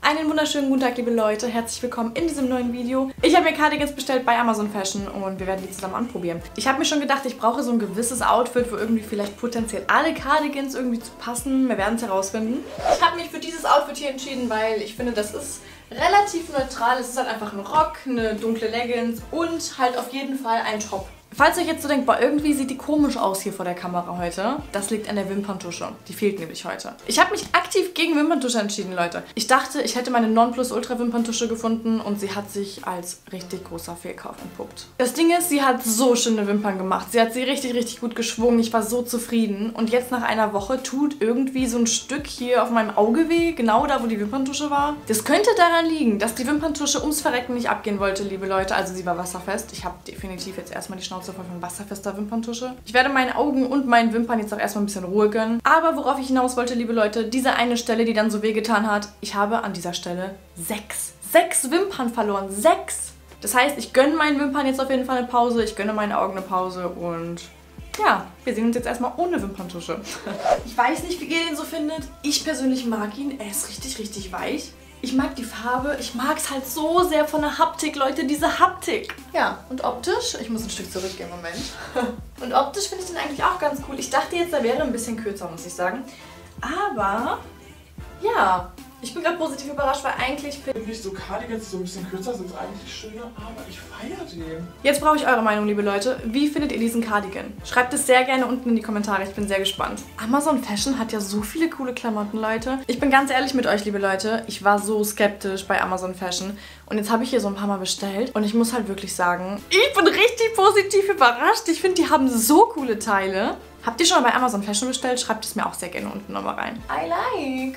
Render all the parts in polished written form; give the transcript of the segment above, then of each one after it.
Einen wunderschönen guten Tag, liebe Leute. Herzlich willkommen in diesem neuen Video. Ich habe mir Cardigans bestellt bei Amazon Fashion und wir werden die zusammen anprobieren. Ich habe mir schon gedacht, ich brauche so ein gewisses Outfit, wo irgendwie vielleicht potenziell alle Cardigans irgendwie zu passen. Wir werden es herausfinden. Ich habe mich für dieses Outfit hier entschieden, weil ich finde, das ist relativ neutral. Es ist halt einfach ein Rock, eine dunkle Leggings und halt auf jeden Fall ein Top. Falls ihr euch jetzt so denkt, boah, irgendwie sieht die komisch aus hier vor der Kamera heute, das liegt an der Wimperntusche. Die fehlt nämlich heute. Ich habe mich aktiv gegen Wimperntusche entschieden, Leute. Ich dachte, ich hätte meine Nonplusultra Wimperntusche gefunden und sie hat sich als richtig großer Fehlkauf entpuppt. Das Ding ist, sie hat so schöne Wimpern gemacht. Sie hat sie richtig gut geschwungen. Ich war so zufrieden. Und jetzt nach einer Woche tut irgendwie so ein Stück hier auf meinem Auge weh, genau da, wo die Wimperntusche war. Das könnte daran liegen, dass die Wimperntusche ums Verrecken nicht abgehen wollte, liebe Leute. Also sie war wasserfest. Ich habe definitiv jetzt erstmal die Schnauze voll von wasserfester Wimperntusche. Ich werde meinen Augen und meinen Wimpern jetzt auch erstmal ein bisschen Ruhe gönnen. Aber worauf ich hinaus wollte, liebe Leute, diese eine Stelle, die dann so wehgetan hat, ich habe an dieser Stelle sechs Wimpern verloren. 6! Das heißt, ich gönne meinen Wimpern jetzt auf jeden Fall eine Pause, ich gönne meinen Augen eine Pause und ja, wir sehen uns jetzt erstmal ohne Wimperntusche. Ich weiß nicht, wie ihr den so findet. Ich persönlich mag ihn. Er ist richtig weich. Ich mag die Farbe. Ich mag es halt so sehr von der Haptik, Leute, diese Haptik. Ja, und optisch, ich muss ein Stück zurückgehen, Moment. Und optisch finde ich den eigentlich auch ganz cool. Ich dachte jetzt, der wäre ein bisschen kürzer, muss ich sagen. Aber, ja, ich bin gerade positiv überrascht, weil eigentlich finde ich so Cardigans, die so ein bisschen kürzer sind, eigentlich schöner, aber ich feiere den. Jetzt brauche ich eure Meinung, liebe Leute. Wie findet ihr diesen Cardigan? Schreibt es sehr gerne unten in die Kommentare, ich bin sehr gespannt. Amazon Fashion hat ja so viele coole Klamotten, Leute. Ich bin ganz ehrlich mit euch, liebe Leute. Ich war so skeptisch bei Amazon Fashion. Und jetzt habe ich hier so ein paar Mal bestellt. Und ich muss halt wirklich sagen, ich bin richtig positiv überrascht. Ich finde, die haben so coole Teile. Habt ihr schon mal bei Amazon Fashion bestellt? Schreibt es mir auch sehr gerne unten nochmal rein. I like.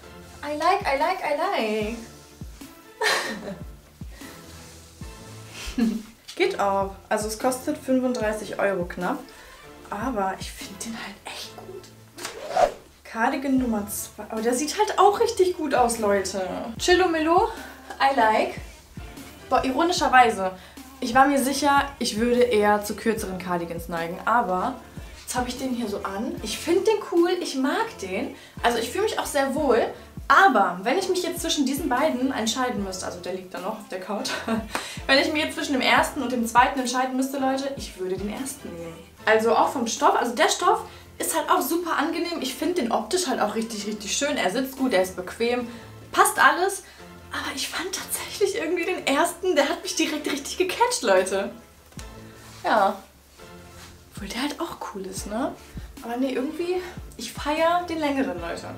Geht auch. Also es kostet 35 € knapp. Aber ich finde den halt echt gut. Cardigan Nummer 2. Aber der sieht halt auch richtig gut aus, Leute. Chillo Millo. I like. Boah, ironischerweise. Ich war mir sicher, ich würde eher zu kürzeren Cardigans neigen. Aber jetzt habe ich den hier so an. Ich finde den cool. Ich mag den. Also ich fühle mich auch sehr wohl. Aber wenn ich mich jetzt zwischen diesen beiden entscheiden müsste, also der liegt da noch auf der Couch, wenn ich mir jetzt zwischen dem ersten und dem zweiten entscheiden müsste, Leute, ich würde den ersten nehmen. Also auch vom Stoff, also der Stoff ist halt auch super angenehm. Ich finde den optisch halt auch richtig schön. Er sitzt gut, er ist bequem, passt alles. Aber ich fand tatsächlich irgendwie den ersten, der hat mich direkt richtig gecatcht, Leute. Ja. Obwohl der halt auch cool ist, ne? Aber nee, irgendwie, ich feiere den längeren, Leute.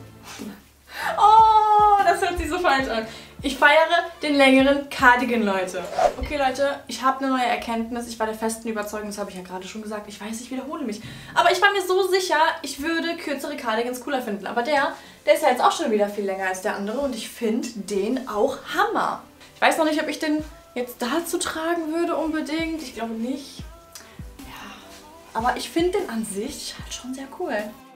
Oh, das hört sich so falsch an. Ich feiere den längeren Cardigan, Leute. Okay, Leute, ich habe eine neue Erkenntnis. Ich war der festen Überzeugung, das habe ich ja gerade schon gesagt. Ich weiß, ich wiederhole mich. Aber ich war mir so sicher, ich würde kürzere Cardigans cooler finden. Aber der ist ja jetzt auch schon wieder viel länger als der andere und ich finde den auch Hammer. Ich weiß noch nicht, ob ich den jetzt dazu tragen würde unbedingt. Ich glaube nicht. Ja, aber ich finde den an sich halt schon sehr cool.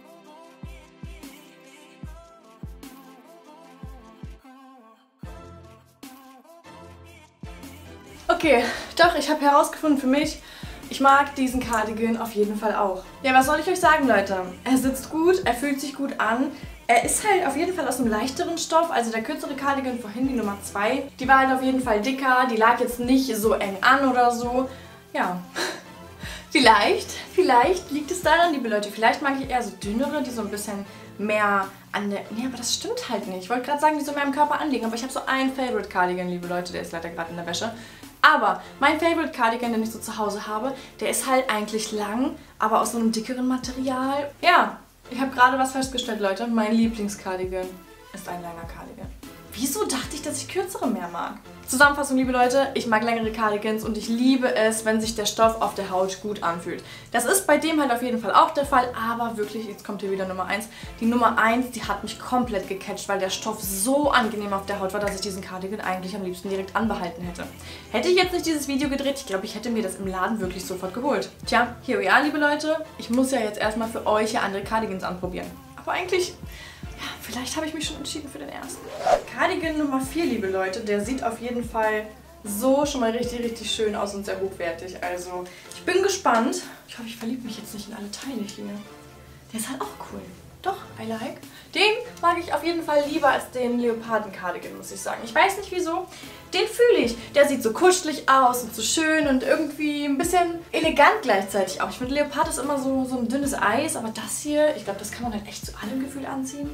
Okay, doch, ich habe herausgefunden für mich, ich mag diesen Cardigan auf jeden Fall auch. Ja, was soll ich euch sagen, Leute? Er sitzt gut, er fühlt sich gut an. Er ist halt auf jeden Fall aus einem leichteren Stoff, also der kürzere Cardigan vorhin, die Nummer 2, die war halt auf jeden Fall dicker, die lag jetzt nicht so eng an oder so. Ja, vielleicht liegt es daran, liebe Leute, vielleicht mag ich eher so dünnere, die so ein bisschen mehr an der... Nee, aber das stimmt halt nicht. Ich wollte gerade sagen, die so mehr am Körper anliegen, aber ich habe so einen Favorite Cardigan, liebe Leute, der ist leider gerade in der Wäsche. Aber mein Favorite Cardigan, den ich so zu Hause habe, der ist halt eigentlich lang, aber aus so einem dickeren Material. Ja, ich habe gerade was festgestellt, Leute. Mein Lieblingscardigan ist ein langer Cardigan. Wieso dachte ich, dass ich kürzere mehr mag? Zusammenfassung, liebe Leute, ich mag längere Cardigans und ich liebe es, wenn sich der Stoff auf der Haut gut anfühlt. Das ist bei dem halt auf jeden Fall auch der Fall, aber wirklich, jetzt kommt hier wieder Nummer 1. Die Nummer 1, die hat mich komplett gecatcht, weil der Stoff so angenehm auf der Haut war, dass ich diesen Cardigan eigentlich am liebsten direkt anbehalten hätte. Hätte ich jetzt nicht dieses Video gedreht, ich glaube, ich hätte mir das im Laden wirklich sofort geholt. Tja, here we are, liebe Leute. Ich muss ja jetzt erstmal für euch hier andere Cardigans anprobieren. Aber eigentlich... Ja, vielleicht habe ich mich schon entschieden für den ersten. Cardigan Nummer 4, liebe Leute, der sieht auf jeden Fall so schon mal richtig schön aus und sehr hochwertig. Also, ich bin gespannt. Ich hoffe, ich verliebe mich jetzt nicht in alle Teile hier. Der ist halt auch cool. Doch, I like. Den mag ich auf jeden Fall lieber als den Leoparden-Cardigan, muss ich sagen. Ich weiß nicht wieso. Den fühle ich. Der sieht so kuschelig aus und so schön und irgendwie ein bisschen elegant gleichzeitig auch. Ich finde, Leopard ist immer so ein dünnes Eis, aber das hier, ich glaube, das kann man halt echt zu allem Gefühl anziehen.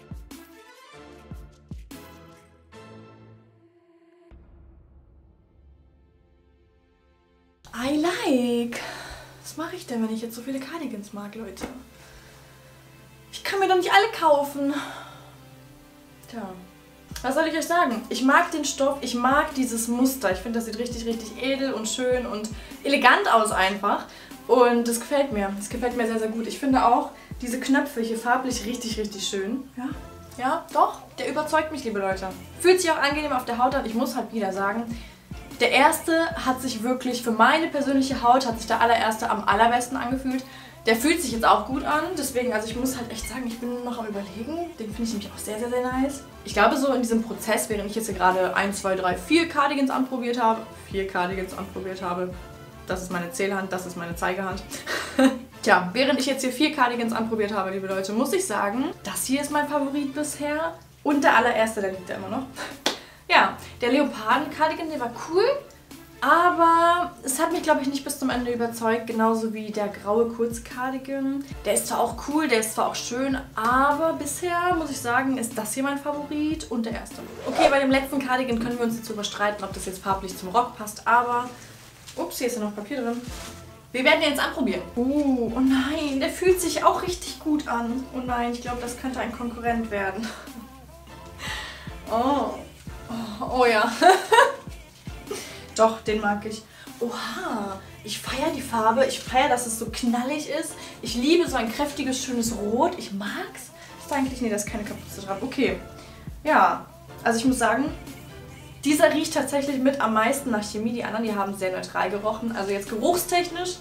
I like. Was mache ich denn, wenn ich jetzt so viele Cardigans mag, Leute? Ich kann mir doch nicht alle kaufen. Tja, was soll ich euch sagen? Ich mag den Stoff, ich mag dieses Muster. Ich finde, das sieht richtig, richtig edel und schön und elegant aus einfach. Und das gefällt mir. Das gefällt mir sehr, sehr gut. Ich finde auch diese Knöpfe hier farblich richtig, richtig schön. Ja, ja, doch. Der überzeugt mich, liebe Leute. Fühlt sich auch angenehm auf der Haut an. Ich muss halt wieder sagen, der erste hat sich wirklich, für meine persönliche Haut, hat sich der allererste am allerbesten angefühlt. Der fühlt sich jetzt auch gut an, deswegen, also ich muss halt echt sagen, ich bin noch am Überlegen. Den finde ich nämlich auch sehr, sehr, sehr nice. Ich glaube, so in diesem Prozess, während ich jetzt hier gerade 1, 2, 3, 4 Cardigans anprobiert habe, das ist meine Zählhand, das ist meine Zeigehand. Tja, während ich jetzt hier 4 Cardigans anprobiert habe, liebe Leute, muss ich sagen, das hier ist mein Favorit bisher. Und der allererste, der liegt da immer noch. Ja, der Leoparden-Cardigan, der war cool. Aber es hat mich, glaube ich, nicht bis zum Ende überzeugt, genauso wie der graue Kurzcardigan. Der ist zwar auch cool, der ist zwar auch schön, aber bisher, muss ich sagen, ist das hier mein Favorit und der erste. Okay, bei dem letzten Cardigan können wir uns jetzt überstreiten, ob das jetzt farblich zum Rock passt, aber... Ups, hier ist ja noch Papier drin. Wir werden den jetzt anprobieren. Oh nein, der fühlt sich auch richtig gut an. Oh nein, ich glaube, das könnte ein Konkurrent werden. Oh ja. Doch, den mag ich. Oha, ich feiere die Farbe. Ich feiere, dass es so knallig ist. Ich liebe so ein kräftiges, schönes Rot. Ich mag's. Ist eigentlich... Nee, da ist keine Kapuze dran. Okay. Ja, also ich muss sagen, dieser riecht tatsächlich mit am meisten nach Chemie. Die anderen, die haben sehr neutral gerochen. Also jetzt geruchstechnisch.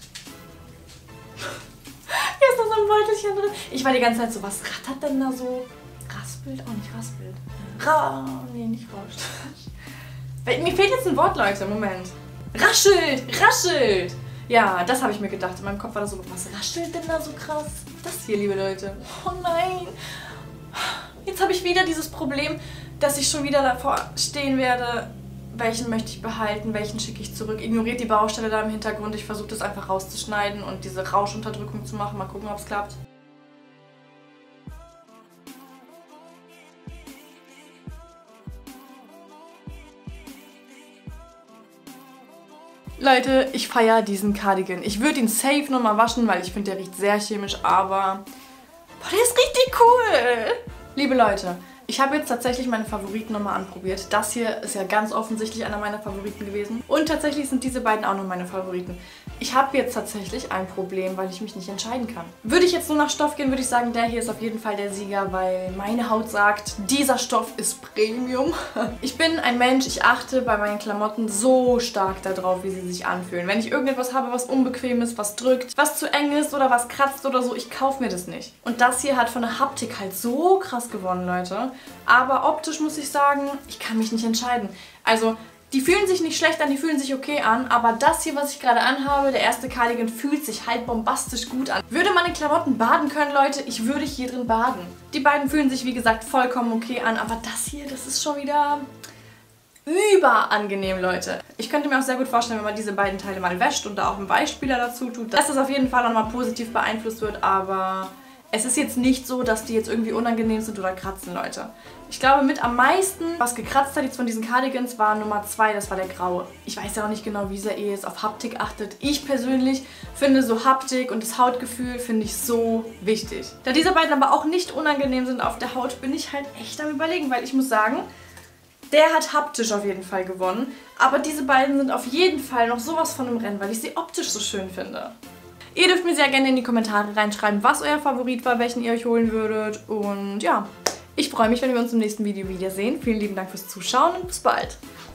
Hier ist noch so ein Beutelchen drin. Ich war die ganze Zeit so, was rattert denn da so? Raspelt? Auch nicht raspelt. Nee, nicht rauscht. Mir fehlt jetzt ein Wort, Leute. Moment. Raschelt! Raschelt! Ja, das habe ich mir gedacht. In meinem Kopf war da so, was raschelt denn da so krass? Das hier, liebe Leute. Oh nein. Jetzt habe ich wieder dieses Problem, dass ich schon wieder davor stehen werde. Welchen möchte ich behalten? Welchen schicke ich zurück? Ignoriert die Baustelle da im Hintergrund. Ich versuche das einfach rauszuschneiden und diese Rauschunterdrückung zu machen. Mal gucken, ob es klappt. Leute, ich feiere diesen Cardigan. Ich würde ihn safe nochmal waschen, weil ich finde, der riecht sehr chemisch, aber... Boah, der ist richtig cool! Liebe Leute, ich habe jetzt tatsächlich meine Favoriten nochmal anprobiert. Das hier ist ja ganz offensichtlich einer meiner Favoriten gewesen. Und tatsächlich sind diese beiden auch noch meine Favoriten. Ich habe jetzt tatsächlich ein Problem, weil ich mich nicht entscheiden kann. Würde ich jetzt nur nach Stoff gehen, würde ich sagen, der hier ist auf jeden Fall der Sieger, weil meine Haut sagt, dieser Stoff ist Premium. Ich bin ein Mensch, ich achte bei meinen Klamotten so stark darauf, wie sie sich anfühlen. Wenn ich irgendetwas habe, was unbequem ist, was drückt, was zu eng ist oder was kratzt oder so, ich kaufe mir das nicht. Und das hier hat von der Haptik halt so krass gewonnen, Leute. Aber optisch muss ich sagen, ich kann mich nicht entscheiden. Also... Die fühlen sich nicht schlecht an, die fühlen sich okay an, aber das hier, was ich gerade anhabe, der erste Cardigan, fühlt sich halt bombastisch gut an. Würde man in Klamotten baden können, Leute, ich würde hier drin baden. Die beiden fühlen sich, wie gesagt, vollkommen okay an, aber das hier, das ist schon wieder überangenehm, Leute. Ich könnte mir auch sehr gut vorstellen, wenn man diese beiden Teile mal wäscht und da auch einen Weichspüler dazu tut, dass das auf jeden Fall nochmal positiv beeinflusst wird, aber... Es ist jetzt nicht so, dass die jetzt irgendwie unangenehm sind oder kratzen, Leute. Ich glaube, mit am meisten, was gekratzt hat jetzt von diesen Cardigans, war Nummer 2, das war der graue. Ich weiß ja auch nicht genau, wie sehr ihr jetzt auf Haptik achtet. Ich persönlich finde so Haptik und das Hautgefühl finde ich so wichtig. Da diese beiden aber auch nicht unangenehm sind auf der Haut, bin ich halt echt am Überlegen, weil ich muss sagen, der hat haptisch auf jeden Fall gewonnen. Aber diese beiden sind auf jeden Fall noch sowas von im Rennen, weil ich sie optisch so schön finde. Ihr dürft mir sehr gerne in die Kommentare reinschreiben, was euer Favorit war, welchen ihr euch holen würdet. Und ja, ich freue mich, wenn wir uns im nächsten Video wiedersehen. Vielen lieben Dank fürs Zuschauen und bis bald.